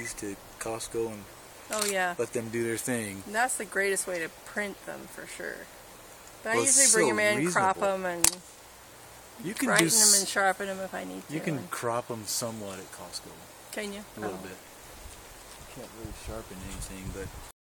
these to Costco and oh yeah, let them do their thing. and that's the greatest way to print them for sure. But Well, I usually bring them in, crop reasonable. them, and You can brighten them and sharpen them if I need to. You can crop them somewhat at Costco. Can you? A little bit. You can't really sharpen anything, but